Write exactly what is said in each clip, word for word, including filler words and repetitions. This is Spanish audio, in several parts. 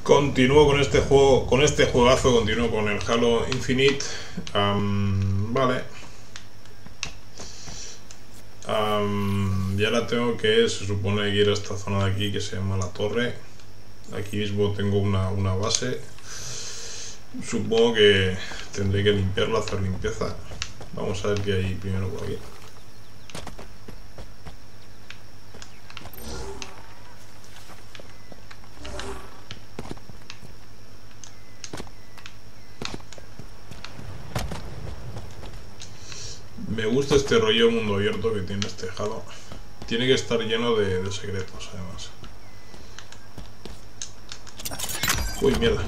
Continúo con este juego, con este juegazo, continúo con el Halo Infinite. Um, vale. Um, y ahora tengo que, se supone que ir a esta zona de aquí que se llama la torre. Aquí mismo tengo una, una base. Supongo que tendré que limpiarla, hacer limpieza. Vamos a ver qué hay primero por aquí. Me gusta este rollo mundo abierto que tiene este Halo. Tiene que estar lleno de, de secretos, además. Uy, mierda.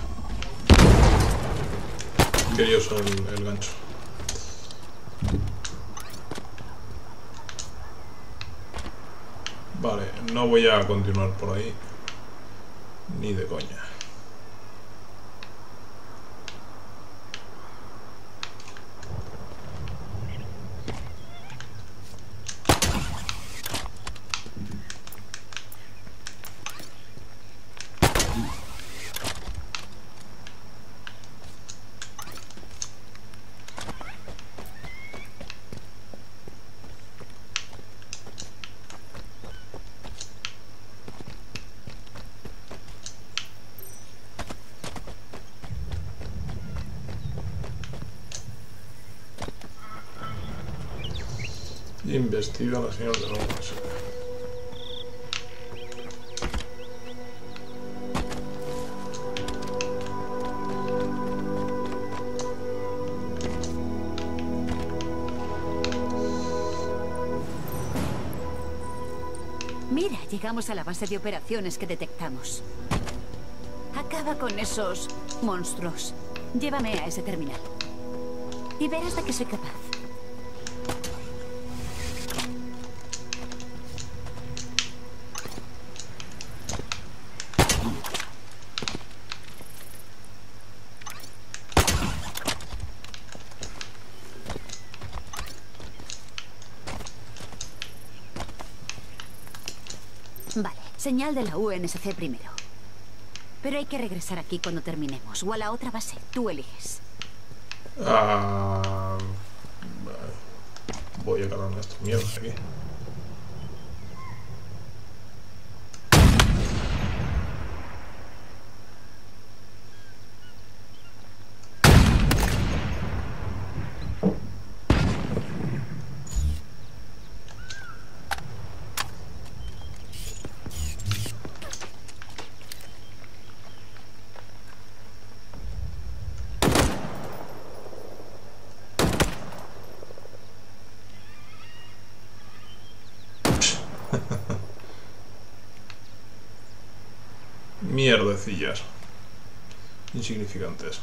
Quería usar el, el gancho. Vale, no voy a continuar por ahí. Ni de coña. Investiga la señal de la U S. Mira, llegamos a la base de operaciones que detectamos. Acaba con esos monstruos. Llévame a ese terminal. Y verás de qué soy capaz. Vale, señal de la U N S C primero. Pero hay que regresar aquí cuando terminemos. O a la otra base. Tú eliges. Ah, voy a cargarme estos mierdas aquí. Mierdecillas insignificantes.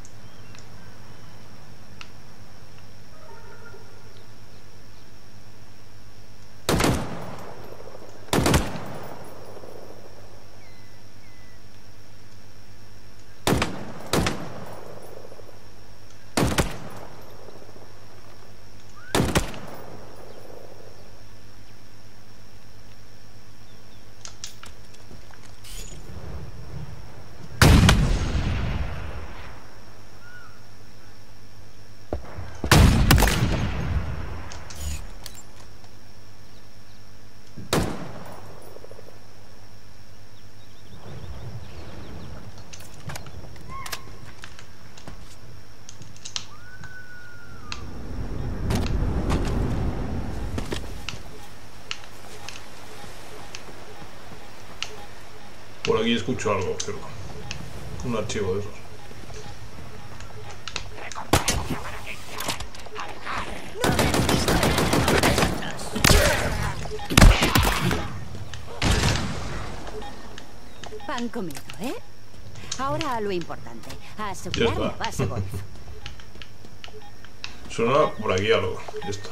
Por aquí escucho algo, pero un archivo de esos. Pan comido, ¿eh? Ahora a lo importante. A asegurar la base golf. Suena por aquí algo. Esto.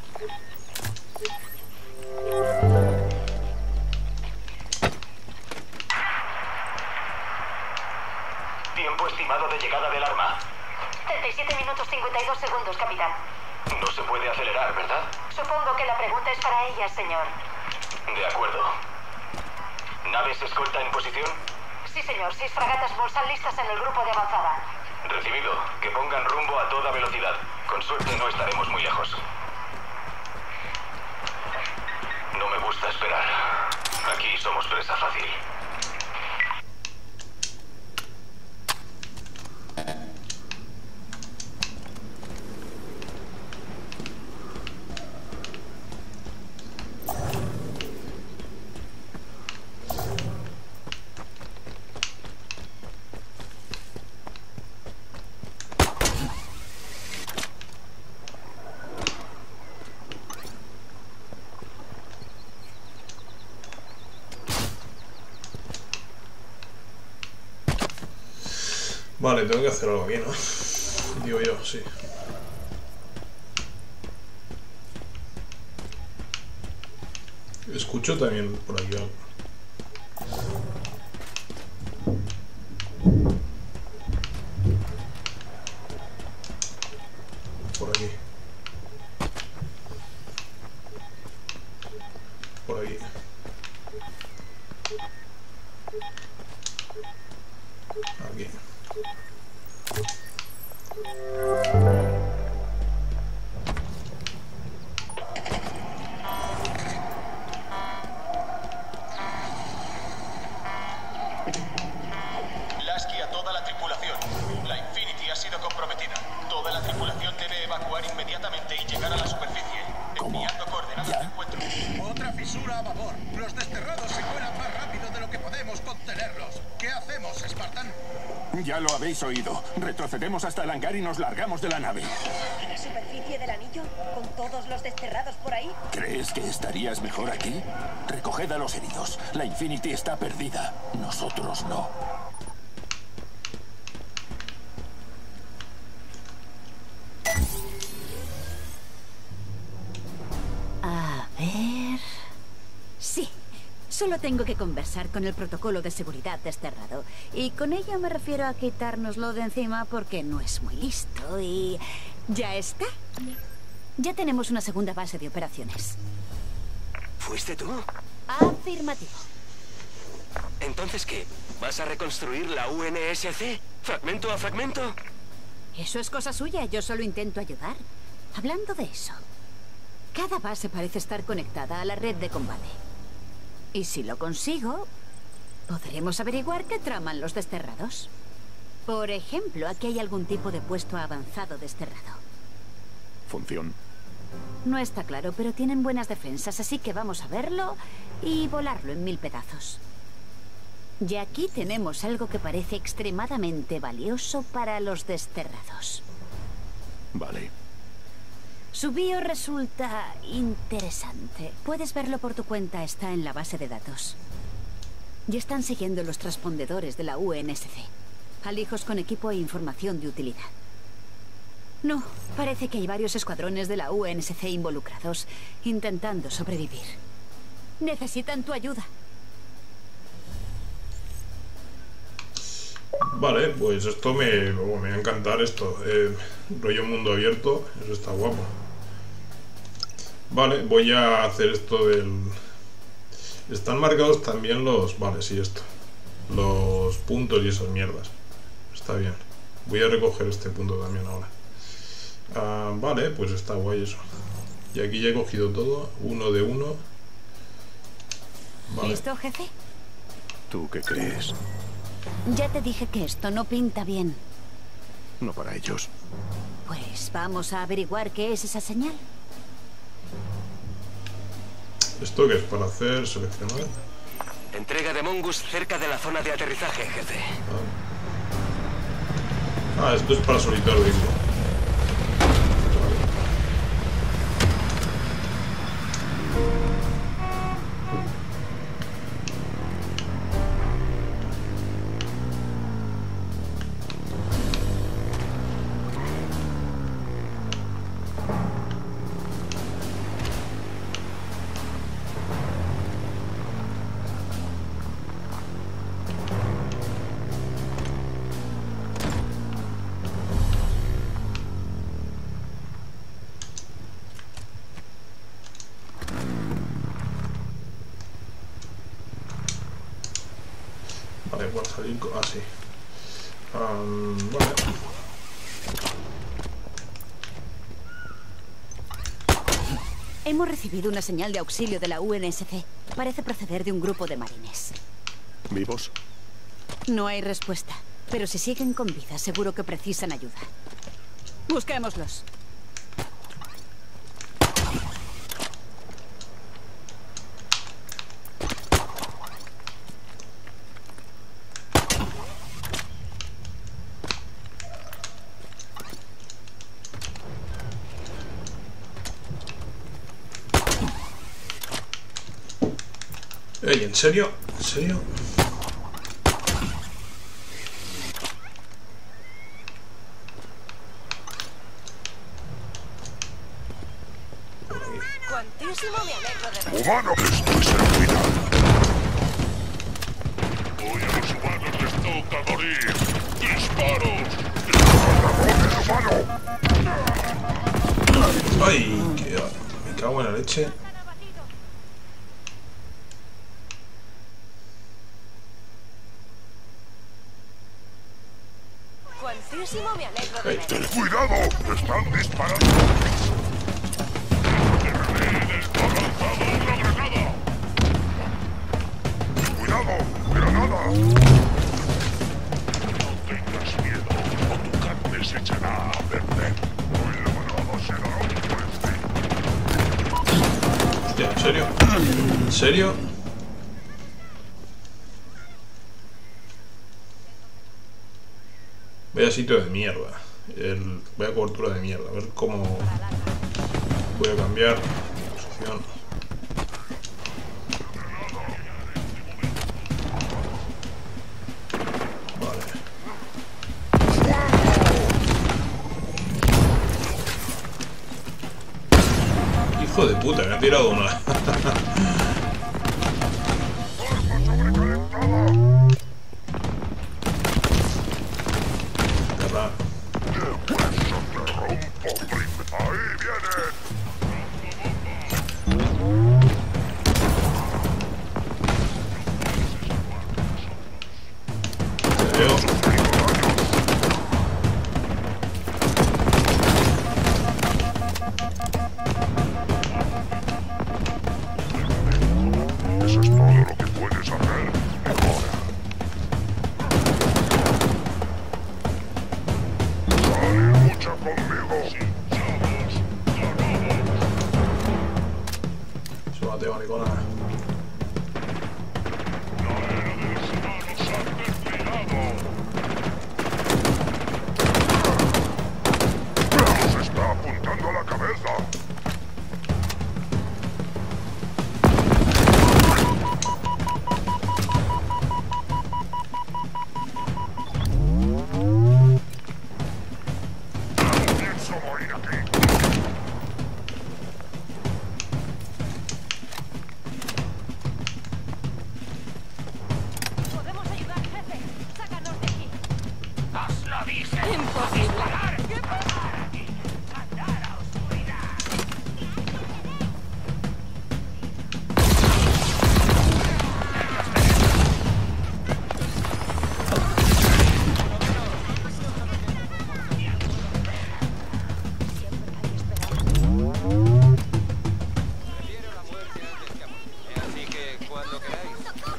Tiempo estimado de llegada del arma. treinta y siete minutos cincuenta y dos segundos, capitán. No se puede acelerar, ¿verdad? Supongo que la pregunta es para ella, señor. De acuerdo. ¿Naves escolta en posición? Sí, señor. Seis fragatas Bolsán listas en el grupo de avanzada. Recibido. Que pongan rumbo a toda velocidad. Con suerte no estaremos muy lejos. No me gusta esperar. Aquí somos presa fácil. Vale, tengo que hacer algo aquí, ¿no? Digo yo, sí. Escucho también por aquí algo. Por aquí. Por aquí. Aquí. Lasky a toda la tripulación. La Infinity ha sido comprometida. Toda la tripulación debe evacuar inmediatamente y llegar a la superficie. Enviando coordenadas de encuentro. Otra fisura a babor. Los desterrados se cuelan más rápido de lo que podemos contenerlos. ¿Qué hacemos, Spartan? Ya lo habéis oído. Retrocedemos hasta el hangar y nos largamos de la nave. ¿A la superficie del anillo? ¿Con todos los desterrados por ahí? ¿Crees que estarías mejor aquí? Recoged a los heridos. La Infinity está perdida. Nosotros no. A ver... Sí. Solo tengo que conversar con el protocolo de seguridad desterrado. Y con ello me refiero a quitárnoslo de encima porque no es muy listo y... ¿Ya está? Ya tenemos una segunda base de operaciones. ¿Fuiste tú? Afirmativo. ¿Entonces qué? ¿Vas a reconstruir la U N S C? ¿Fragmento a fragmento? Eso es cosa suya, yo solo intento ayudar. Hablando de eso, cada base parece estar conectada a la red de combate. Y si lo consigo, podremos averiguar qué traman los desterrados. Por ejemplo, aquí hay algún tipo de puesto avanzado desterrado. Función. No está claro, pero tienen buenas defensas, así que vamos a verlo y volarlo en mil pedazos. Y aquí tenemos algo que parece extremadamente valioso para los desterrados. Vale. Su bio resulta interesante. Puedes verlo por tu cuenta, está en la base de datos. Y están siguiendo los transpondedores de la U N S C. Alijos con equipo e información de utilidad. No, parece que hay varios escuadrones de la U N S C involucrados, intentando sobrevivir. Necesitan tu ayuda. Vale, pues esto me, oh, me va a encantar esto. Eh, rollo mundo abierto, eso está guapo. Vale, voy a hacer esto del... Están marcados también los... Vale, sí, esto. Los puntos y esas mierdas. Está bien. Voy a recoger este punto también ahora. Ah, vale, pues está guay eso. Y aquí ya he cogido todo, uno de uno. Vale. ¿Listo, jefe? ¿Tú qué crees? Ya te dije que esto no pinta bien. No para ellos. Pues vamos a averiguar qué es esa señal. ¿Esto qué es? Para hacer seleccionar. Entrega de Mongus cerca de la zona de aterrizaje, jefe. Ah, ah esto es para soltar el vehículo. para salir con... Ah, sí. Um, vale. Hemos recibido una señal de auxilio de la U N S C. Parece proceder de un grupo de marines. ¿Vivos? No hay respuesta, pero si siguen con vida, seguro que precisan ayuda. Busquémoslos. Ey, ¿en serio? ¿En serio? Cuantísimo me alegro de ver. ¡Humano! Esto es el final. Hoy a los humanos les toca morir. ¡Disparos! ¡Dragones humano! ¡Ay! Que me cago en la leche. Cuantísimo me alegro de ver. ¡Ten cuidado! ¡Están disparando! ¡Está lanzado una granada! ¡Cuidado! ¡Granada! No tengas miedo o tu carne se echará a perder. Hoy la manada será un juez. Hostia, ¿en serio? ¿En serio? Vaya sitio de mierda. El, vaya cobertura de mierda. A ver cómo voy a cambiar posición. Vale. Hijo de puta, me ha tirado una. Eso es todo lo que puedes hacer. Ahora. Sal y lucha conmigo. Súbate, maricona. Nos está apuntando a la cabeza. Podemos ayudar, jefe. Sácanos de aquí. ¡Os lo dije! Imposible. ¿Qué pasa? ¡Andar a oscuridad! Prefiero la muerte antes que a morir. Así que, cuando queráis.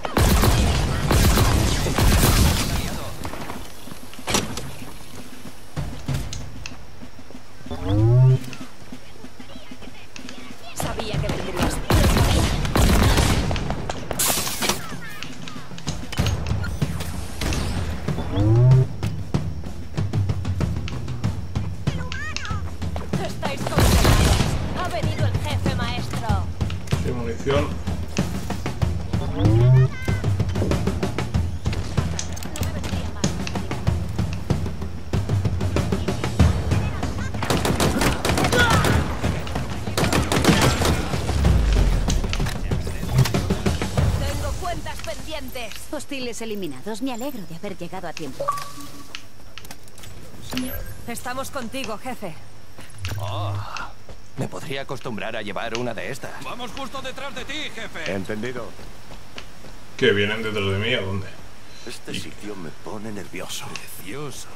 Sabía que vendrías. Estáis condenados. Ha venido el jefe maestro. Sin munición. Tengo cuentas pendientes. Hostiles eliminados. Me alegro de haber llegado a tiempo. Estamos contigo, jefe. Oh, me podría acostumbrar a llevar una de estas. Vamos justo detrás de ti, jefe. Entendido. Que vienen detrás de mí, ¿a dónde? Este y... sitio me pone nervioso. Precioso.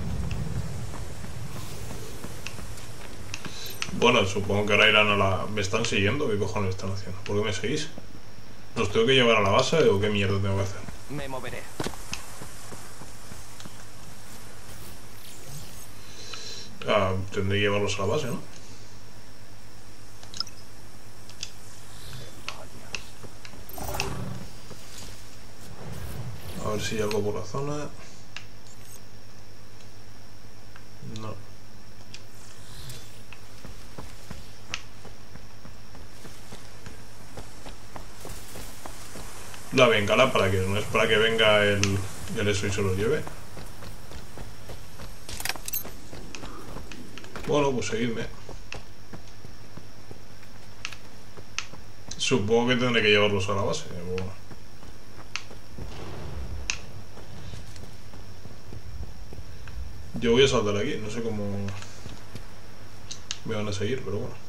Bueno, supongo que ahora irán a la... ¿Me están siguiendo? ¿Qué cojones están haciendo? ¿Por qué me seguís? ¿Los tengo que llevar a la base o qué mierda tengo que hacer? Me moveré. Ah, tendré que llevarlos a la base, ¿no? A ver si hay algo por la zona. No. La bengala para que no es para que venga el, el eso y se lo lleve. Bueno, pues seguidme. Supongo que tendré que llevarlos a la base. Bueno. Yo voy a saltar aquí, no sé cómo me van a seguir, pero bueno.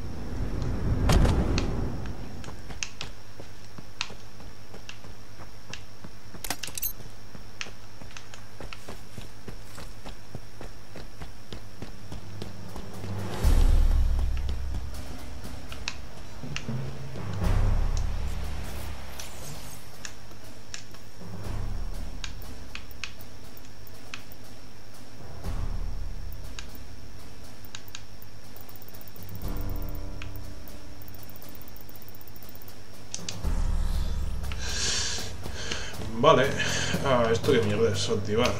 Vale, ah, esto que mierda es activar.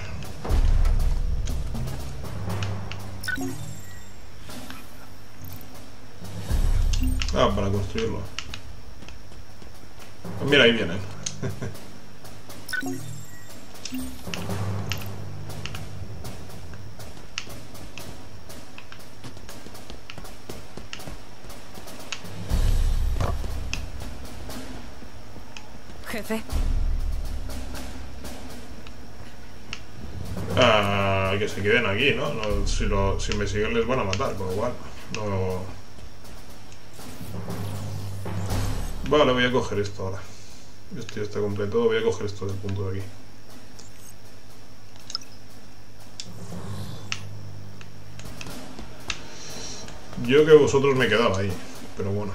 Ah, para construirlo. Mira, ahí vienen. Jefe. Ah, que se queden aquí, ¿no? no si, lo, si me siguen les van a matar, con lo cual no... Vale, voy a coger esto ahora. Esto ya está completo, voy a coger esto del punto de aquí. Yo que vosotros me quedaba ahí, pero bueno.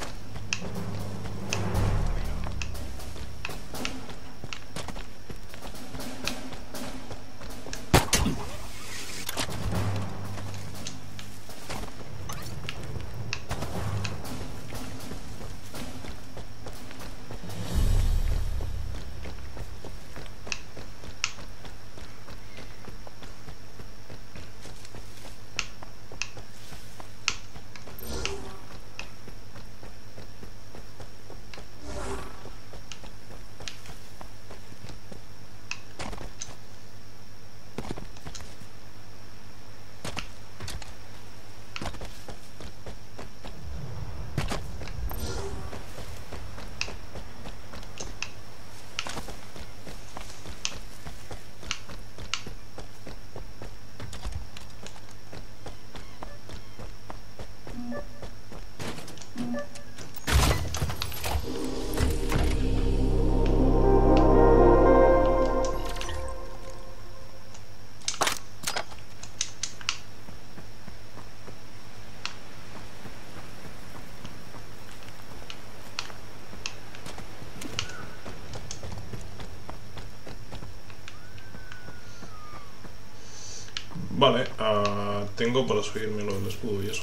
Vale, uh, tengo para subirme lo del escudo y eso.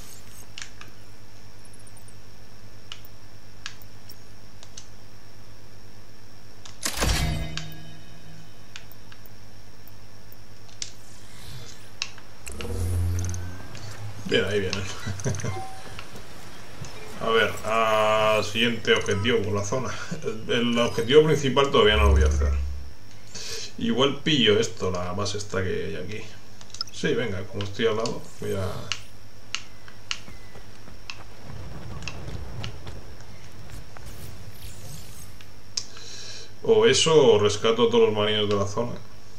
Bien, ahí vienen. A ver, uh, siguiente objetivo por la zona. El objetivo principal todavía no lo voy a hacer. Igual pillo esto, la base esta que hay aquí. Sí, venga, como estoy al lado, voy a... O eso, o rescato a todos los marinos de la zona.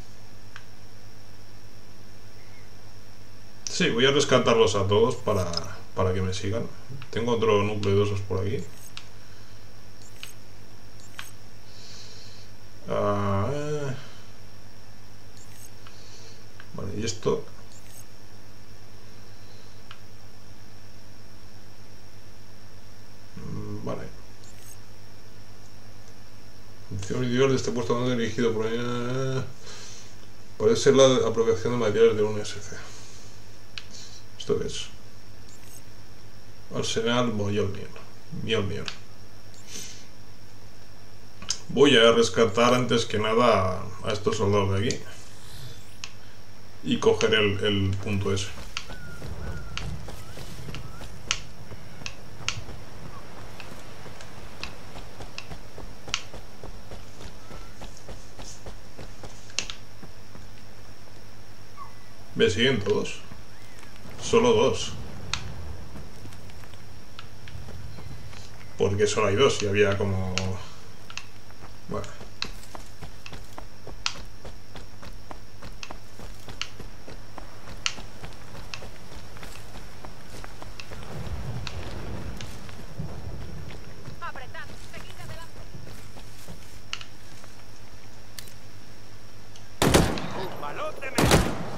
Sí, voy a rescatarlos a todos para, para que me sigan. Tengo otro núcleo de osos por aquí. Ah, eh. Vale, y esto. Mm, vale. Función individual de este puesto no dirigido por. Eh. Puede ser la apropiación de materiales de un S C. ¿Esto qué es? Arsenal Mjolnir. Mjolnir. Voy a rescatar antes que nada a estos soldados de aquí y coger el, el punto ese. Me siguen todos. Solo dos. Porque solo hay dos y había como... Bueno. Apretad, seguid adelante. ¡Un balote me...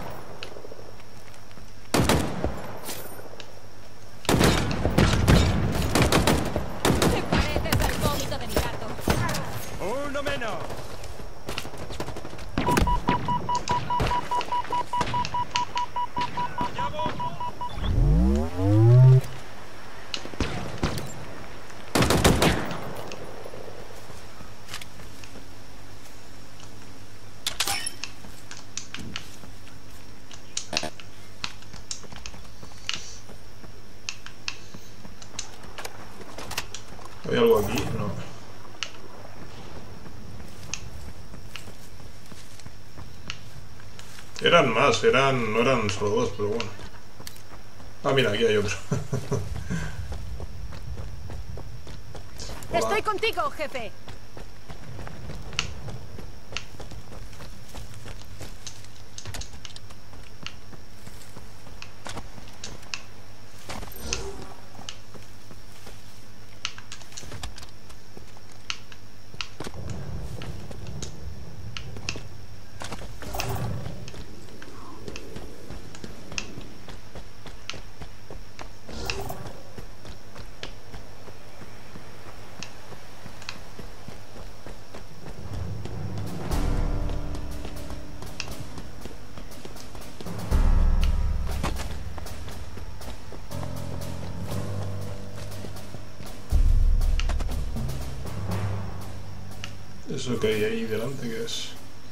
Te pareces al vómito de mi gato. ¡Uno menos! ¡Allá voy! ¿Hay algo aquí? No. Eran más, eran, no eran solo dos, pero bueno. Ah, mira, aquí hay otro. Hola. Estoy contigo, jefe. Eso que hay ahí delante, que es...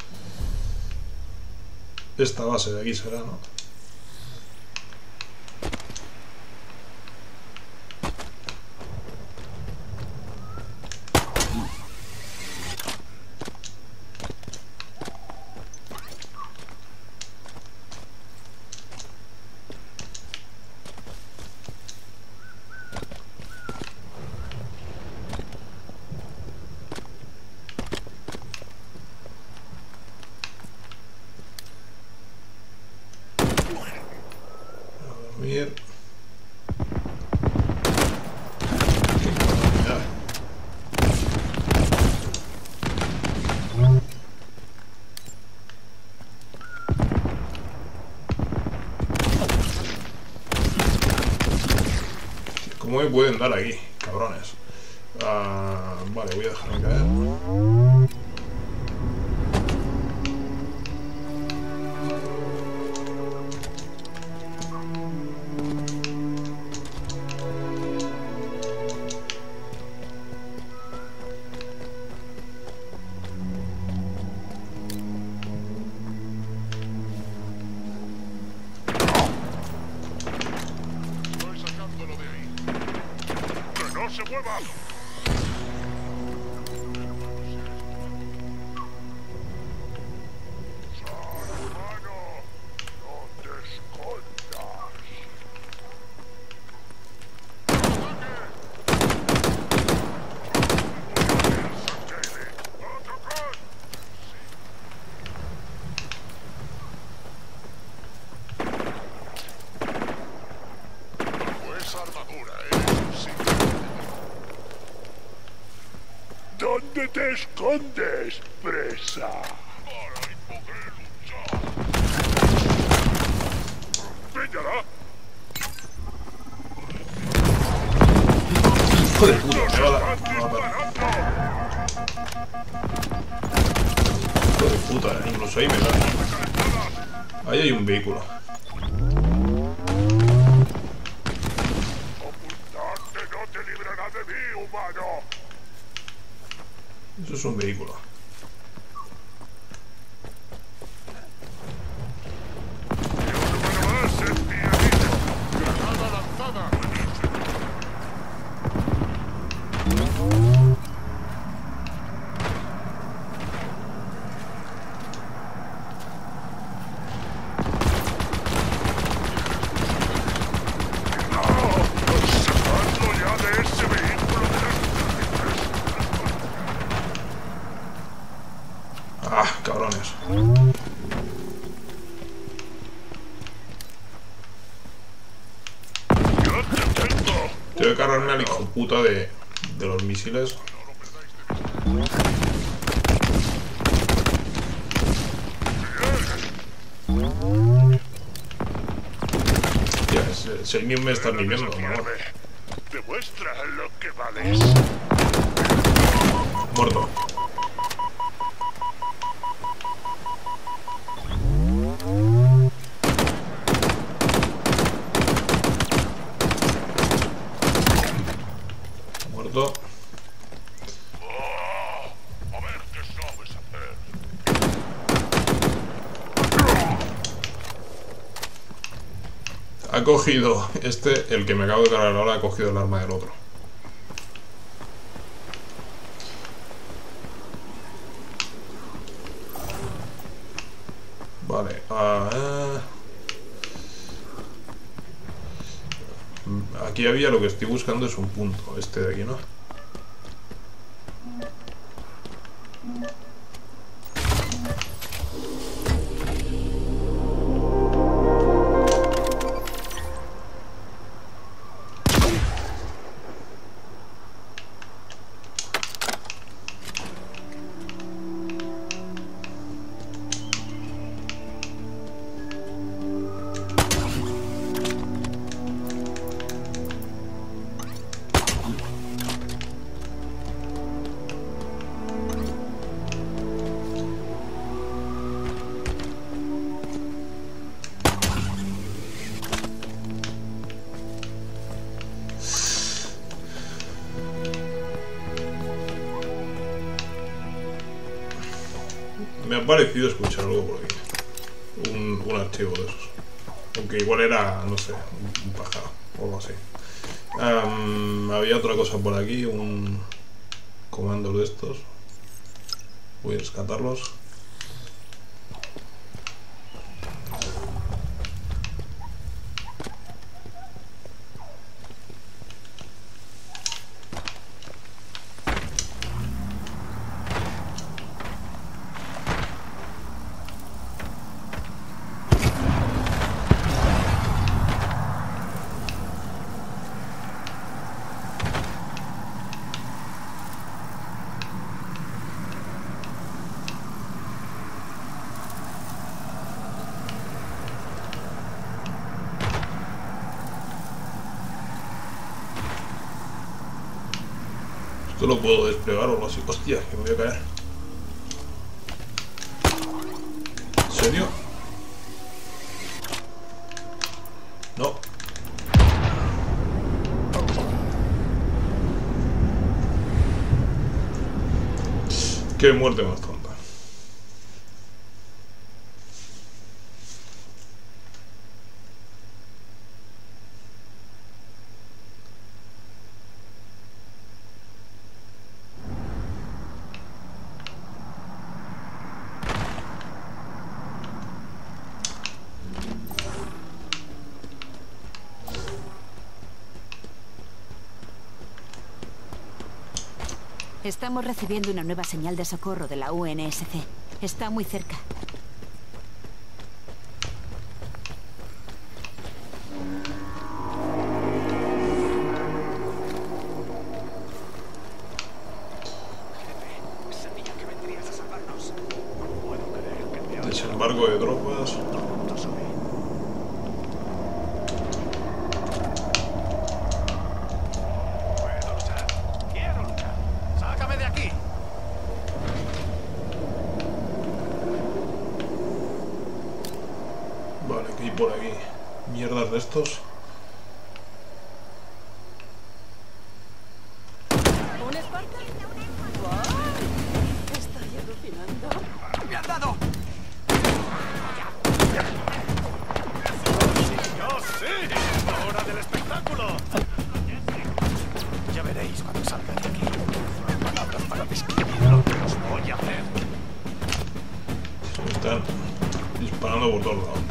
Esta base de aquí será, ¿no? Bien. ¿Cómo me pueden dar aquí, cabrones? Ah, vale, voy a dejarme caer. Estoy sacándolo de ahí. ¡Que no se mueva! ¡Sal, hermano! ¡No te escondas! Pues armadura, ¿eh? Sí. ¿Dónde te escondes, presa? Para y podré luchar. ¡Pillará! Hijo de puta, me va a dar. Me va a dar. Hijo de puta, incluso ahí me da. Ahí hay un vehículo. Ocultarte no te librará de mí, humano. Eso es un vehículo. Ah, cabrones. Tengo que cargarme al hijo puta de, de los misiles. Ya, si, si ni me están ni viendo, mamá. Demuestra lo que vales. Muerto. Muerto. Oh, a ver qué sabes hacer. Ha cogido este, el que me acabo de cargar ahora, ha cogido el arma del otro. Vale, uh, aquí había lo que estoy buscando es un punto, este de aquí, ¿no? Me ha parecido escuchar algo por aquí. Un, un archivo de esos. Aunque igual era, no sé, un, un pájaro o algo así. Um, había otra cosa por aquí, un comando de estos. Voy a rescatarlos. Esto lo puedo desplegar o algo así. Hostia, que me voy a caer. ¿En serio? No. Qué muerte más tonta. Estamos recibiendo una nueva señal de socorro de la U N S C. Está muy cerca. Barco de tropas. ¡Sácame de aquí! Vale, que hay por aquí mierdas de estos. ¿Un Esparta? ¡Guau! Estoy alucinando. ¡Me han dado! ¡Yo sí! ¡Hora del espectáculo! Ya veréis cuando salga de aquí. Palabras para describir lo que os voy a hacer. Se están disparando por todos lados.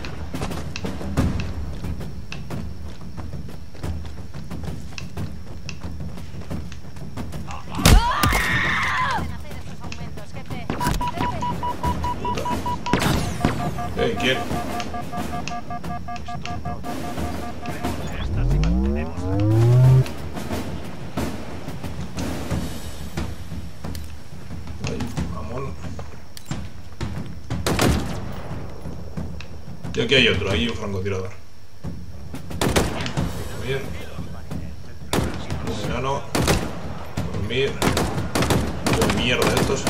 Eh, ¿quién? Ay, mamón. Y aquí hay otro, hay un francotirador. Dormir. Verano. Dormir. Qué mierda estos.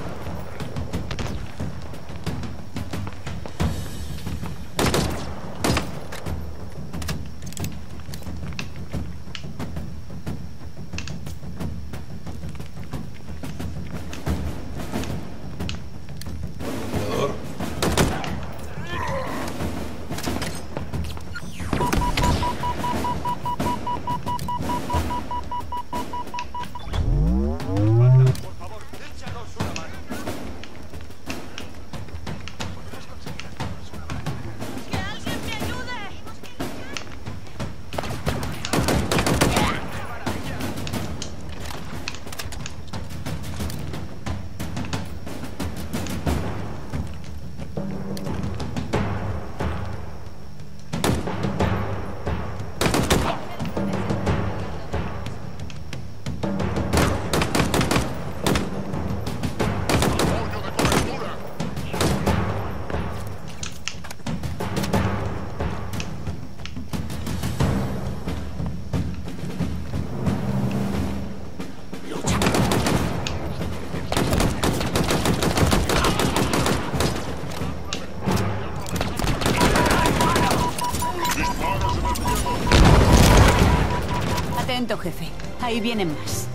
Atento, jefe. Ahí vienen más.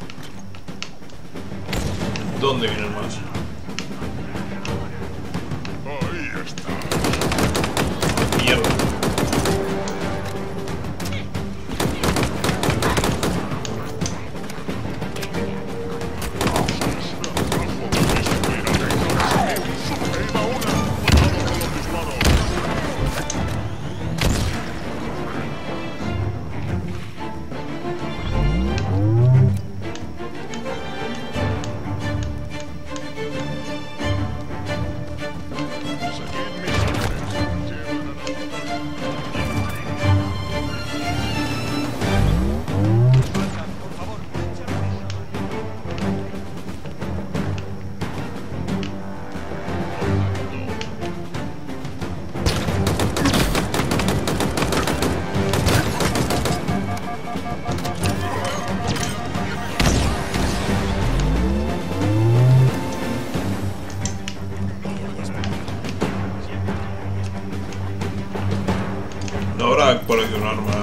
¿Dónde vienen más? Ahí está. Mierda. No habrá por aquí un arma.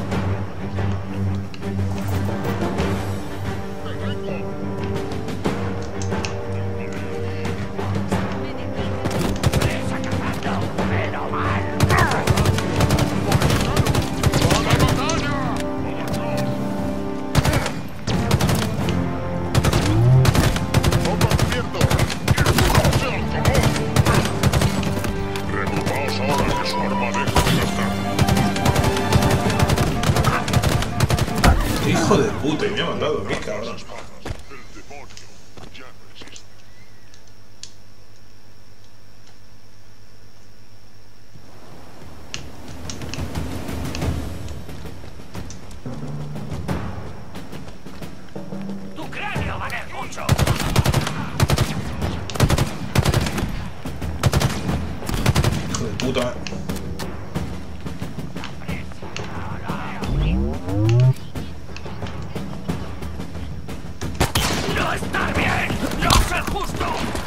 Preocupaos ahora que su arma deja de gastar. Hijo de puta, y me ha matado, qué cabrón. El demonio ya no existe. ¡Tu cráneo va a valer mucho! puta. ¡No está bien! ¡No es justo!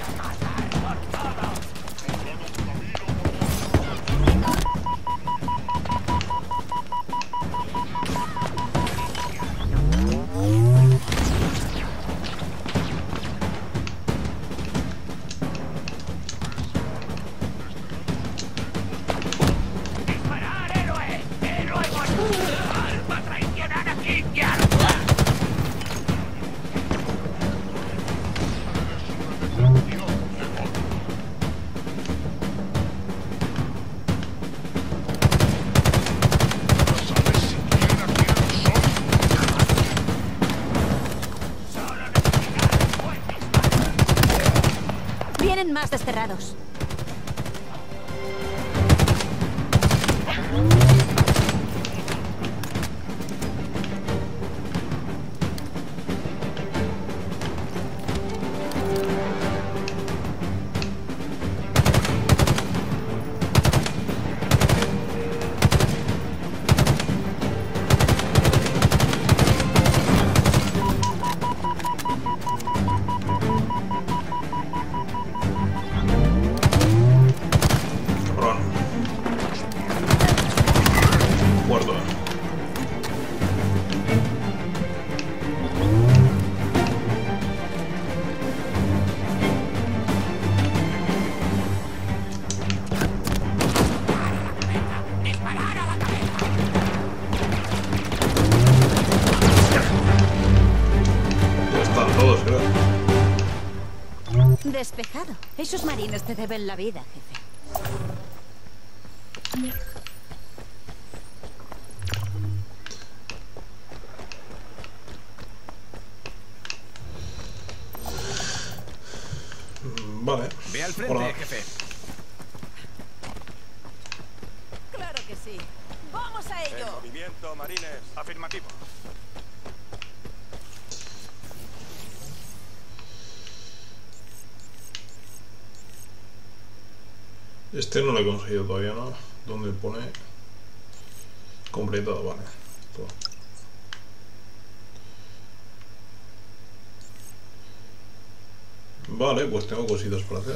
Vienen más desterrados. Despejado. Esos marines te deben la vida, jefe. Vale. Ve al frente, Hola. jefe. Claro que sí. ¡Vamos a ello! En movimiento, marines. Afirmativo. Este no lo he conseguido todavía, ¿no? ¿Dónde pone? Completado, vale. Todo. Vale, pues tengo cositas para hacer.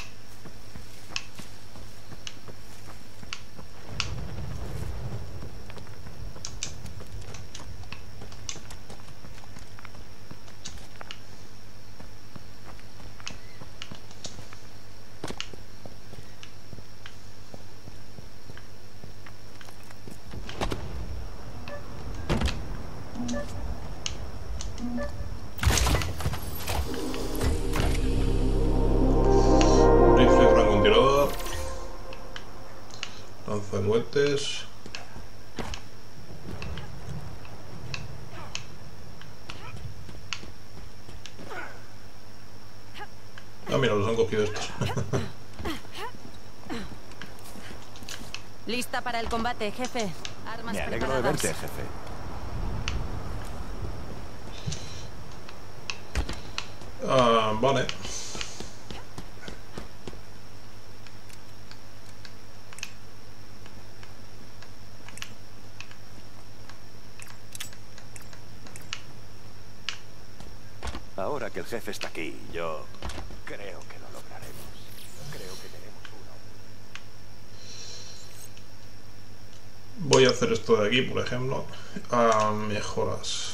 Rifle francotirador, lanzacohetes. Ah, mira, los han cogido estos. Lista para el combate, jefe. Armas Me alegro de preparadas. verte, jefe. Ah, vale. Ahora que el jefe está aquí, yo creo que lo lograremos. Creo que tenemos uno. Voy a hacer esto de aquí, por ejemplo. Ah, mejoras.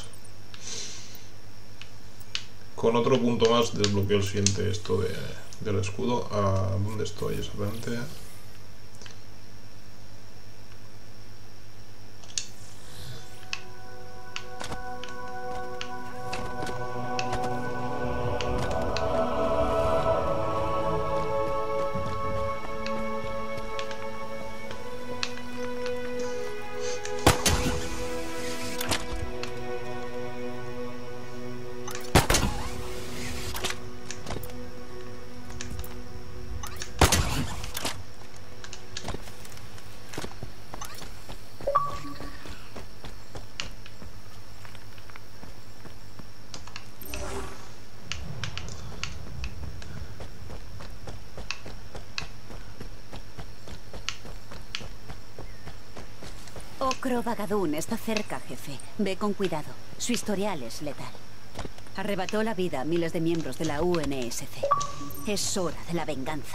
Con otro punto más desbloqueo el siguiente esto de, del escudo. ¿A dónde estoy exactamente? Okro Vagadun está cerca, jefe. Ve con cuidado. Su historial es letal. Arrebató la vida a miles de miembros de la U N S C. Es hora de la venganza.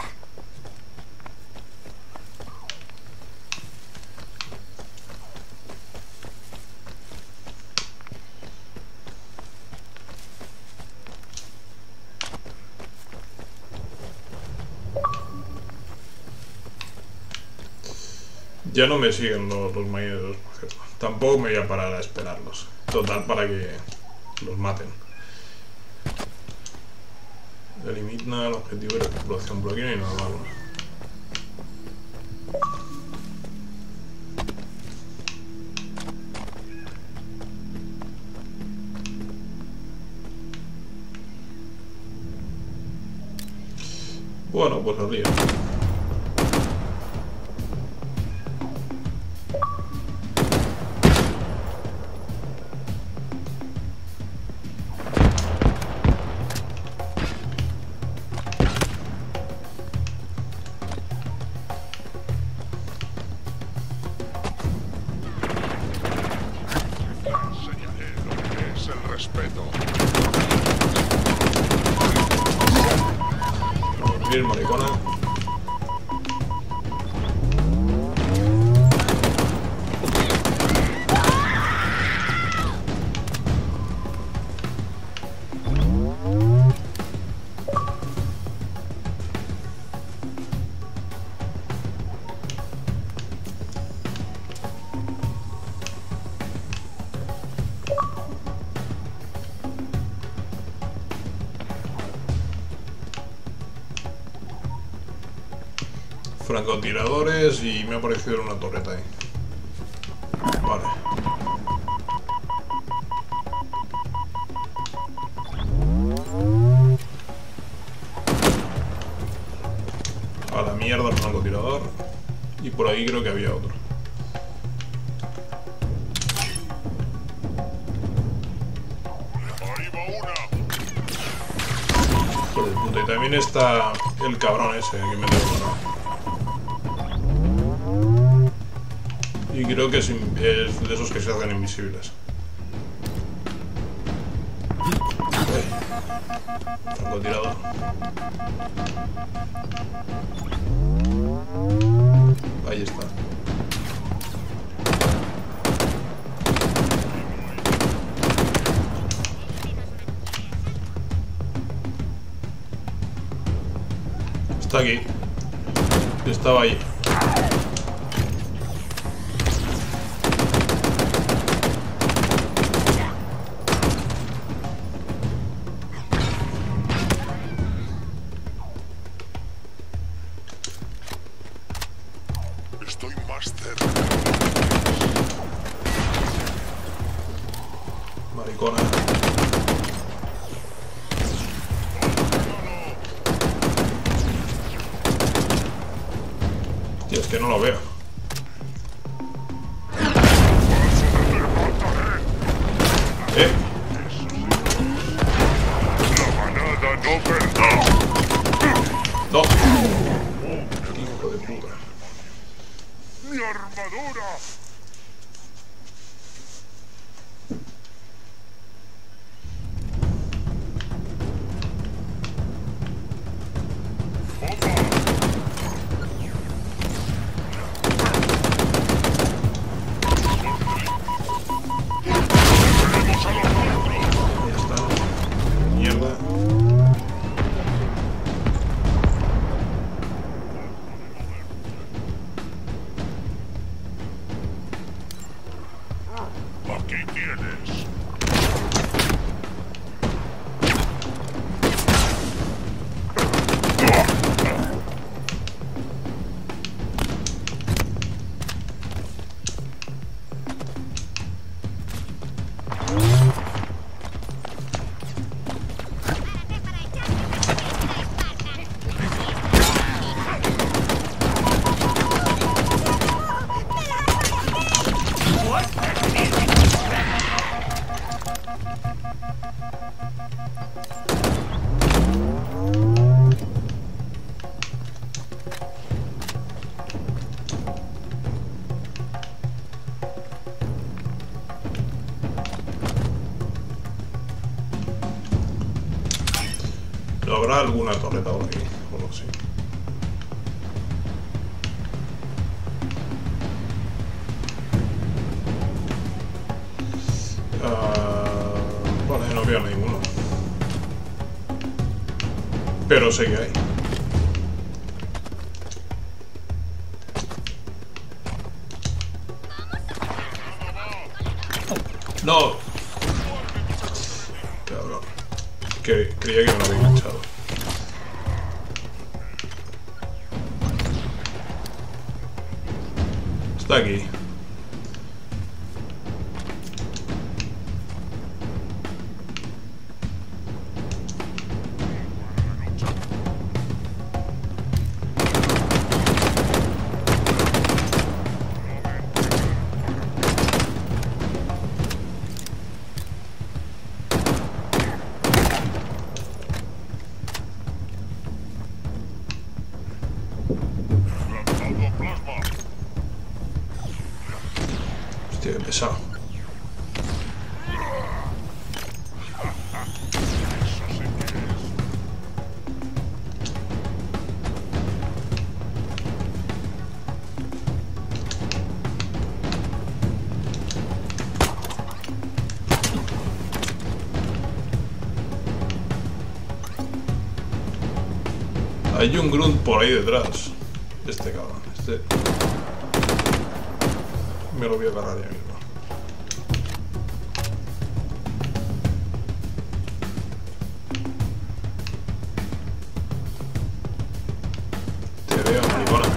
Ya no me siguen los, los marineros, por cierto. Tampoco me voy a parar a esperarlos. Total, para que los maten. Elimina el objetivo de exploración. Por aquí no hay nada malo. Bueno, pues al lío. Maricona. Francotiradores y me ha aparecido una torreta ahí. Vale. A la mierda el francotirador. Y por ahí creo que había otro. Por el punto. Y también está el cabrón ese que me dio. Y creo que es, es de esos que se hacen invisibles. Francotirador. Ahí está. Está aquí. Estaba ahí. Estoy más cerca. Maricona. Tío, es que no lo veo. ¿Eh? La manada no perdona. No. Hijo de puta. ¡Mi armadura! Aquí tienes. habrá alguna torreta por aquí, o no sé. Uh, vale, no veo ninguno. Pero sé que hay. No. Cabrón. Que creía que me lo había enganchado. Está aquí. Hostia, qué pesado. Hay un grunt por ahí detrás. Este cabrón, este... Me lo voy a agarrar ya mismo. Te veo, maricona.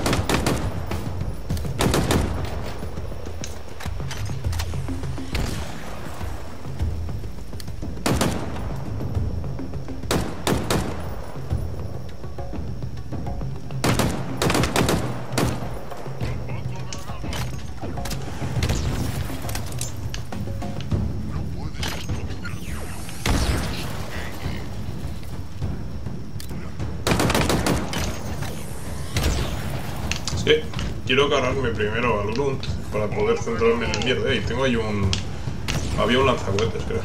Sí, quiero cargarme primero al grunt para poder centrarme en el mierda. Ey, tengo ahí un... Había un lanzacohetes, creo.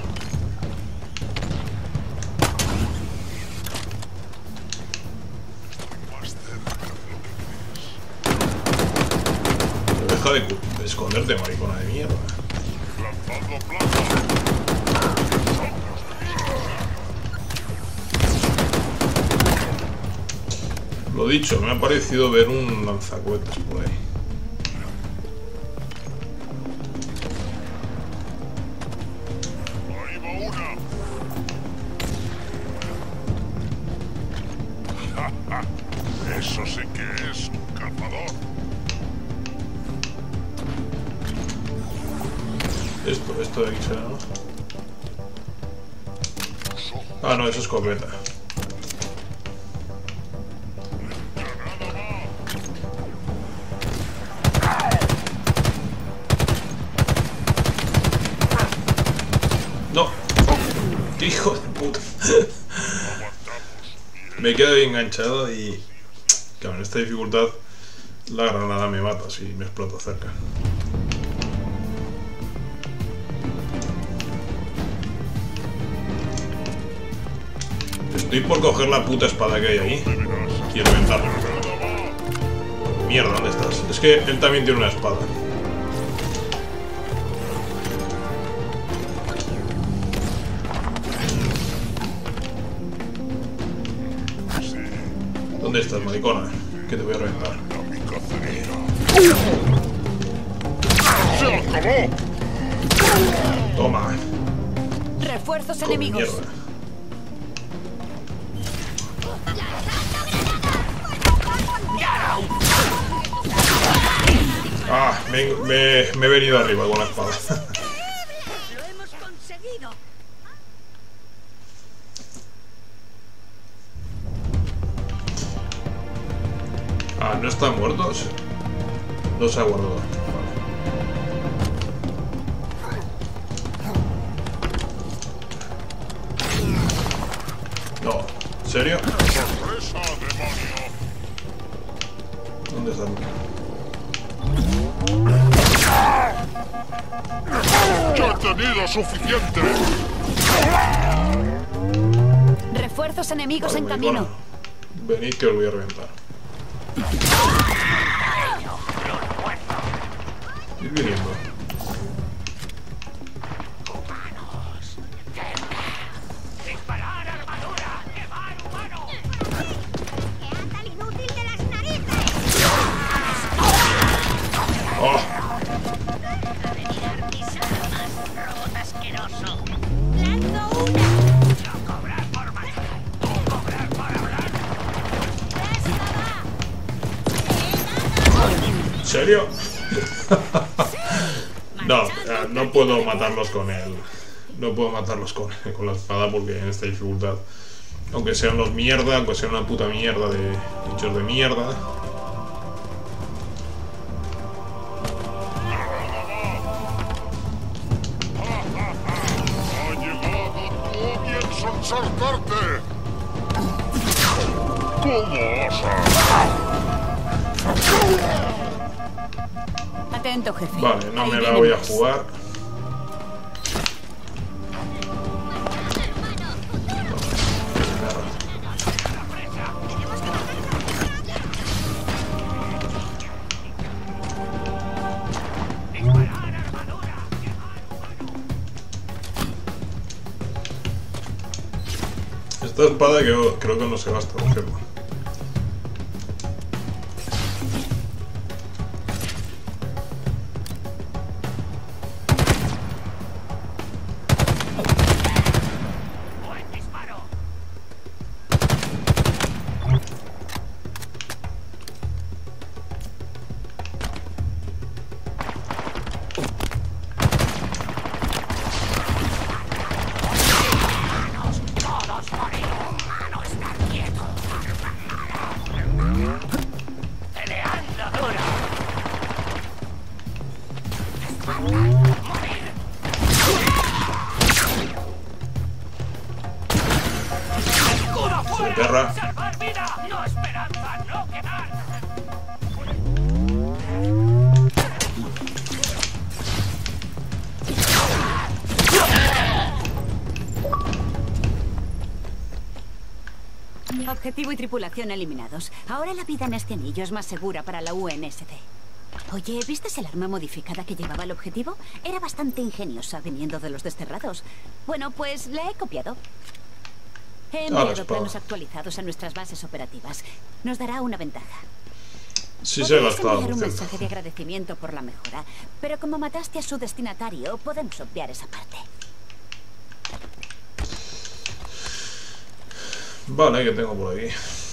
Pero deja de, de esconderte, maricona de mierda. Lo dicho, me ha parecido ver un lanzacohetes por ahí. Ahí va una. Ja, ja. Eso sí que es un cazador. Esto, esto de aquí será, ¿no? Ah, no, eso es escopeta. No. Hijo de puta. Me he quedado enganchado y... Claro, en esta dificultad la granada me mata si me explota cerca. Estoy por coger la puta espada que hay ahí y reventarla. Mierda, ¿dónde estás? Es que él también tiene una espada. ¿Dónde estás, maricona? Que te voy a reventar. ¡Se acabó! Toma. Refuerzos Come enemigos. mierda. Ah, me, me, me he venido arriba con la espada. ¡Lo hemos conseguido! Ah, ¿no están muertos? No se ha guardado. Vale. No, ¿en serio? ¡Sorpresa, demonio! ¿Dónde están? ¡Ya he tenido suficiente! Refuerzos enemigos Vale, en maricona. camino. Venid que os voy a reventar. Ir viniendo. ¡Disparar armadura! ¡Quemar humano! ¡Que anda el inútil de las narices! ¡Oh! ¡A venir mis armas, robot asqueroso! ¡Lanzo una! ¡No cobrar por matar! ¡Cobrar por hablar! ¿En serio? No, eh, no puedo matarlos con él. No puedo matarlos con, con la espada porque en esta dificultad, aunque sean los mierda, aunque sean una puta mierda de bichos de mierda. ¡Ha llegado tu bien saltarte! ¿Cómo osas? Atento, jefe. Vale, no Ahí me la vienen voy a más. jugar. Esta espada que creo que no se basta cogerla. ¡Buen disparo! ¡Todos morir! ¡Humano, estar quieto! ¡Peleando duro! ¡Morir! ¡Escudo fuera! Perra. ¡Salvar vida! ¡No esperanza! ¡No quemar! Objetivo y tripulación eliminados. Ahora la vida en este anillo es más segura para la U N S C. Oye, ¿viste el arma modificada que llevaba el objetivo? Era bastante ingeniosa viniendo de los desterrados. Bueno, pues la he copiado. He Ah, la enviado espada. planos actualizados a nuestras bases operativas. Nos dará una ventaja. Sí se la Podrías estaba enviar un diciendo. mensaje de agradecimiento por la mejora, pero como mataste a su destinatario, podemos obviar esa parte. Vale, que tengo por aquí.